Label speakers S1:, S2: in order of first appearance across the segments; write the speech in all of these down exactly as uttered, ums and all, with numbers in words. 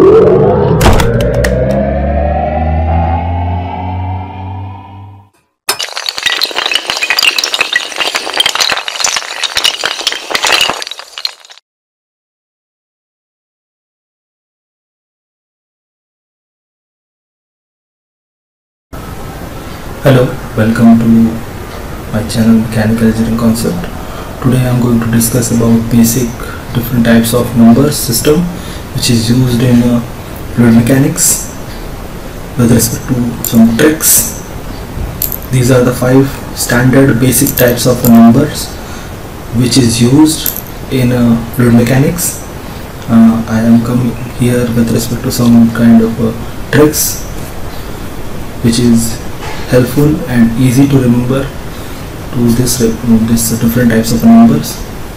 S1: Hello, welcome to my channel Mechanical Engineering Concept. Today I am going to discuss about basic different types of number system which is used in uh, fluid mechanics with respect to some tricks. These are the five standard basic types of numbers which is used in uh, fluid mechanics. Uh, I am coming here with respect to some kind of uh, tricks which is helpful and easy to remember to this this different types of numbers.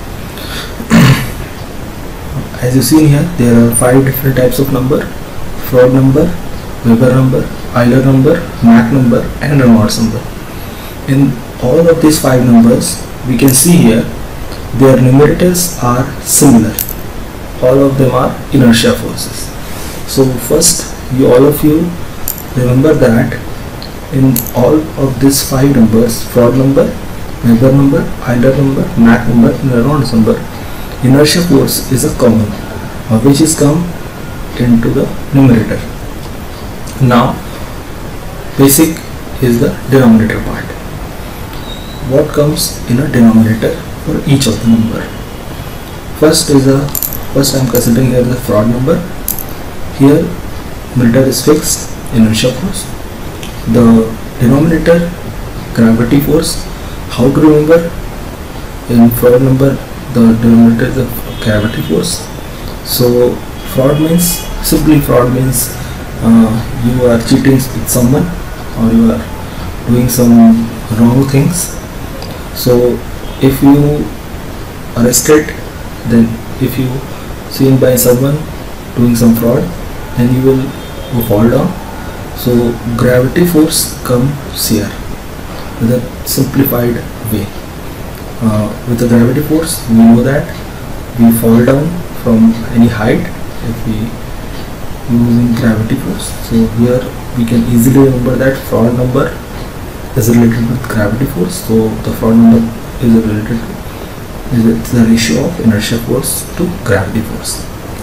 S1: As you see here, there are five different types of number: Froude number, Weber number, Euler number, Mach number, and Reynolds number. In all of these five numbers, we can see here their numerators are similar. All of them are inertia forces. So first, you all of you remember that in all of these five numbers, Froude number, Weber number, Euler number, Mach number, and Reynolds number, inertia force is a common, uh, which is come into the numerator. Now, basic is the denominator part. What comes in a denominator for each of the number? First is a first I am considering here the Froude number. Here, numerator is fixed, inertia force. The denominator, gravity force. How to remember? In Froude number, the denominator is a gravity force. So Froude means, simply Froude means uh, you are cheating with someone or you are doing some wrong things. So if you arrested, then if you seen by someone doing some fraud, then you will go fall down. So gravity force comes here with a simplified way. Uh, with the gravity force, we know that we fall down from any height if we using gravity force. So here we can easily remember that Froude number is related with gravity force. So the Froude number is related to is the ratio of inertia force to gravity force.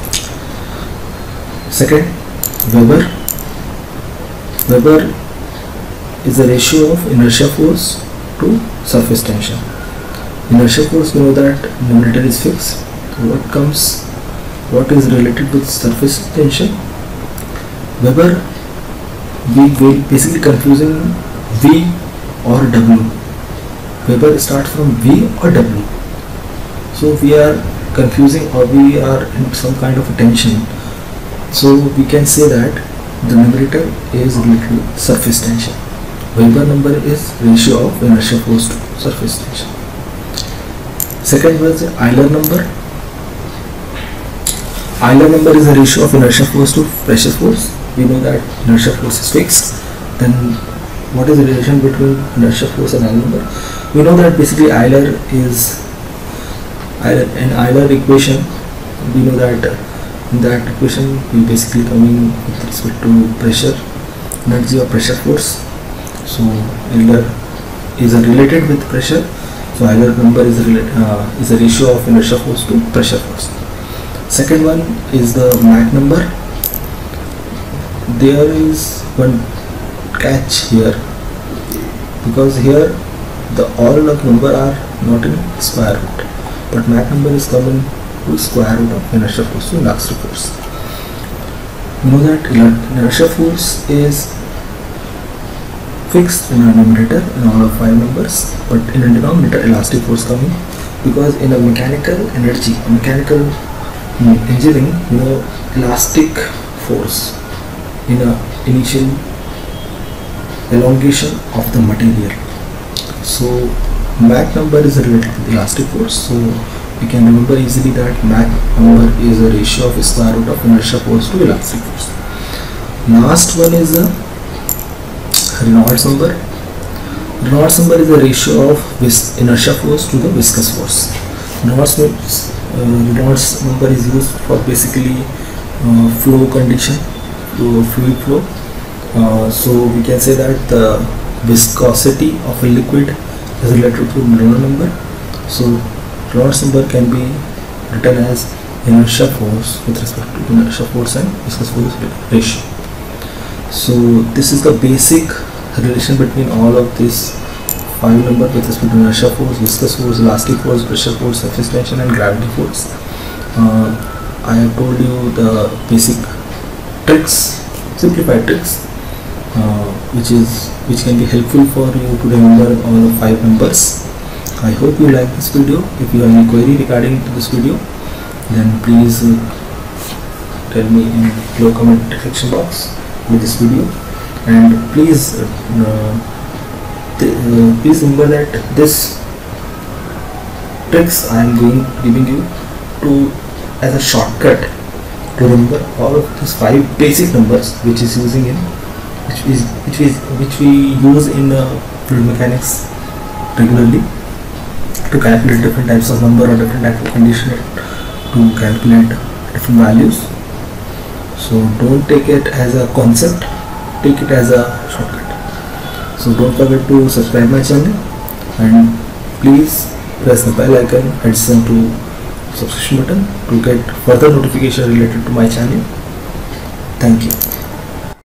S1: Second, Weber. Weber is the ratio of inertia force to surface tension. Inertia force, we know that numerator is fixed. So what comes, what is related with surface tension? Weber, we will basically confusing V or W. Weber starts from V or W. So we are confusing or we are in some kind of a tension. So we can say that the numerator is related to surface tension. Weber number is ratio of inertia force to surface tension. Second was Euler number. Euler number is a ratio of inertia force to pressure force. We know that inertia force is fixed. Then what is the relation between inertia force and Euler number? We know that basically Euler is Euler, in Euler equation. We know that in that equation we basically coming with respect to pressure, energy or pressure force. So Euler is a related with pressure. So Euler number is a relate, uh, is a ratio of inertia force to pressure force. Second one is the Mach number. There is one catch here, because here the all of number are not in square root, but Mach number is coming to square root of inertia force to elastic force. You know that inertia force is fixed in a numerator in all of five numbers, but in a denominator elastic force coming, because in a mechanical energy, mechanical engineering, you know, elastic force in a initial elongation of the material. So Mach number is related to the elastic force. So we can remember easily that Mach number is a ratio of square root of inertia force to elastic force. Last one is the Reynolds number. Reynolds number is a ratio of inertia force to the viscous force. Reynolds, uh, Reynolds number is used for basically uh, flow condition, flow, fluid flow. Uh, so we can say that the viscosity of a liquid is related to Reynolds number. So Reynolds number can be written as inertia force with respect to inertia force and viscous force ratio. So this is the basic relation between all of these five number with respect to inertia force, viscous force, elastic force, pressure force, surface tension and gravity force. Uh, I have told you the basic tricks, simplified tricks, uh, which is which can be helpful for you to remember all the five numbers. I hope you like this video. If you have any query regarding to this video, then please uh, tell me in below comment section box with this video, and please uh, th uh, please remember that this tricks I am going giving you to as a shortcut to remember all of these five basic numbers, which is using in which is which is which we use in uh, fluid mechanics regularly to calculate different types of number or different type of condition, to calculate different values. So don't take it as a concept, take it as a shortcut. So don't forget to subscribe my channel, and please press the bell icon adjacent to subscription button to get further notification related to my channel. Thank you.